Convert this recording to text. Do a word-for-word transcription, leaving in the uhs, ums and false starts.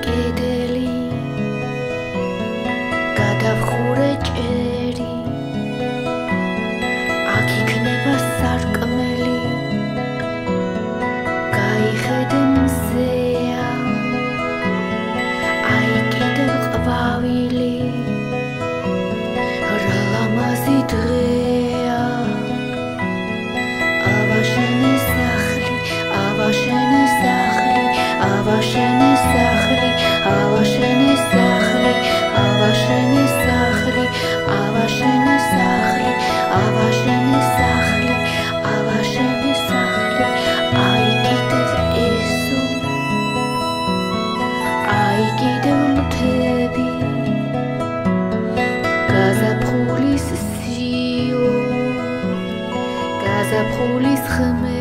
კედელი გადავხურე ჭერი აქ იქნება სარკმელი გაიხედე მზეა აი კიდევ ყვავილი რა ლამაზი დღეა ავაშენე სახლი ავაშენე სახლი ავაშენე სახლი ავაშენე სახლი ავაშენე სახლი ავაშენე სახლი ავაშენე სახლი ავაშენე სახლი აი კიდევ ესო აი კიდევ მთები გაზაფხულის სიო გაზაფხულის ხმები